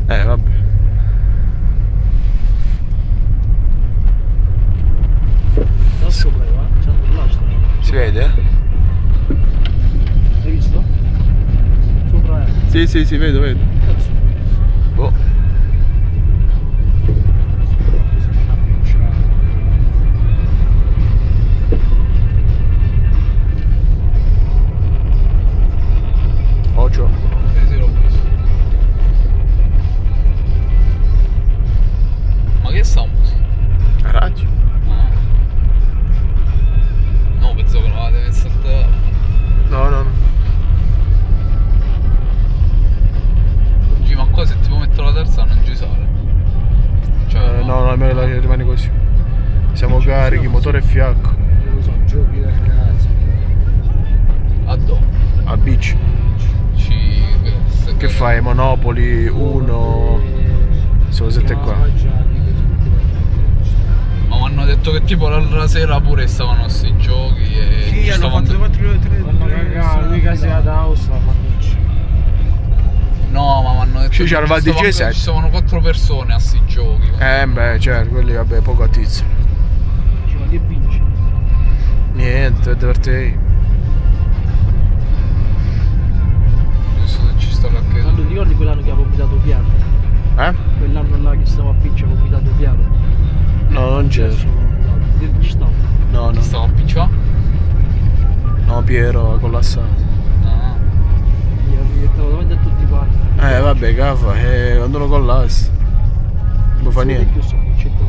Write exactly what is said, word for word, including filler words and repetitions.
Eh, vabbè. Da sopra, va? C'è là, sta. Si vede? Hai visto? Sopra è. Sì, sì, sì, vedo, vedo. Cazzo. Boh. Ocio. Eh sì, l'ho visto. Ma che sta musica? A radio? Ah. No, pensavo che non avete messo il telefono. No, no, no. G, ma qua se tipo metto la terza non ci sale. Cioè, Eh, no, no, me la rimane così. Siamo carichi, motore e fiacco. Non lo so, giochi del cazzo. A dove? A beach. Ci... Che fai? Monopoli uno. Sono sette qua. Ma mi hanno detto che tipo l'altra sera pure stavano sti giochi e... Sì, ci hanno stavano- fatto quattro Fanno cagare, mica sia da house la fanno. No, ma mi hanno detto Sì, che c'era ci il stavano- D J set. ci stavano quattro persone a sti giochi. Eh beh, certo, quelli vabbè, poco a tizio. Dice, ma che vinci? Niente, per te. Giusto se ci sta qualche... Quando ti ricordi quell'anno che ha vomitato piano? Eh? Quell'anno là che stava a Piccia ha vomitato piano? No, non c'è. Adesso ha vomitato. Che ci sta? No, Chi no. stava a picciare? No, Piero ha collassato. Ah. Gli ha detto davanti a tutti quanti. Eh vabbè, caffa, eh, quando lo collassi. Non fa niente. Io sono, c'è